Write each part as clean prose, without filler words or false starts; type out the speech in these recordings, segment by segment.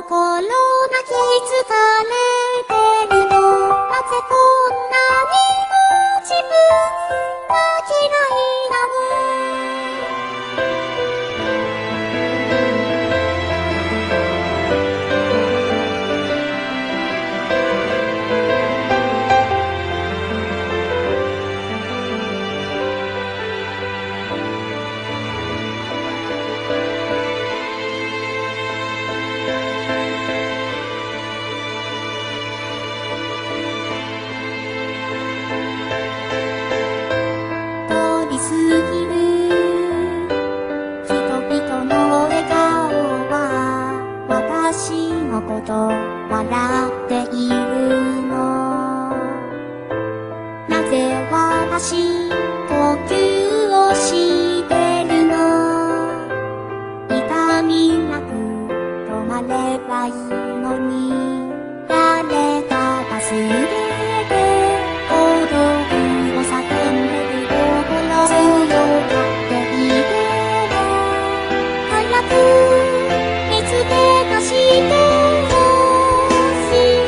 泣き疲れてるの。なぜこんなにも自分が嫌いな過ぎる人々の笑顔は私のこと笑っているの。なぜ私呼吸をしてるの。痛みなく止まればいいのに、誰か忘れて孤独を叫んでる強がっていても早く見つけ出してほしい。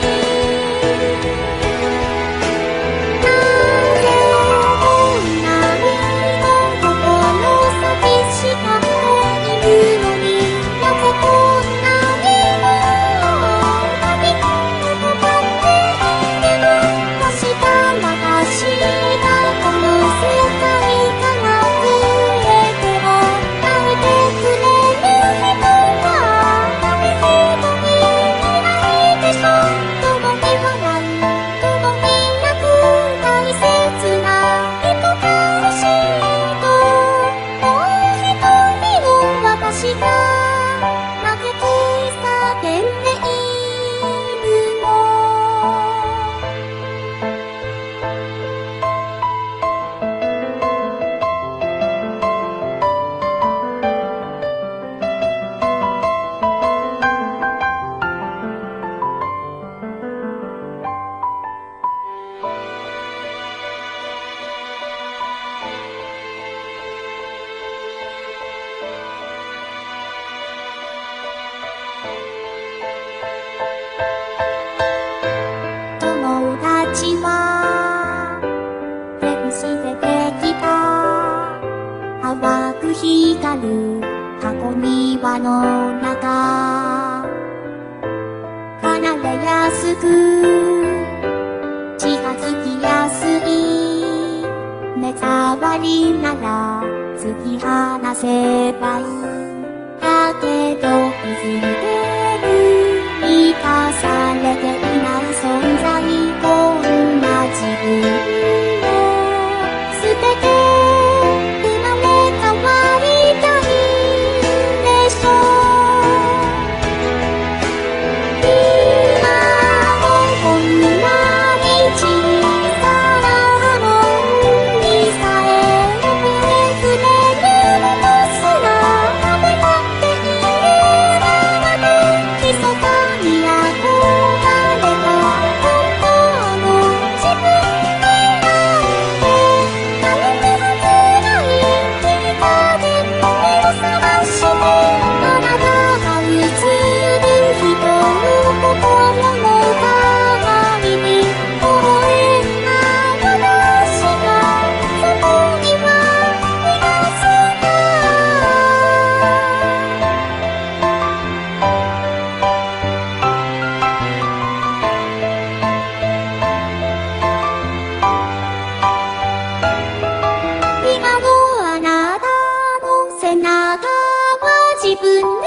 なぜこんなにも心寂しがっているのに、なぜこんなにも旅が止まっていても、明日私がこの世界友達は天使でできた淡く光る箱庭の中、離れやすく近づきやすい目障りなら突き放せばいい。だけどいずれ生かされていない存在、こんな自分を捨てて生まれ変わりたいでしょう。今もこんなに小さなもんにさえ触れるものすら食べたっているなんて、密かに憧れた本当の自分になんてなんてはずない。いい加減目を覚まして、あなたが映る人の心の鏡に微笑んだ私がそこにはいますか。今のあなたの背中は自分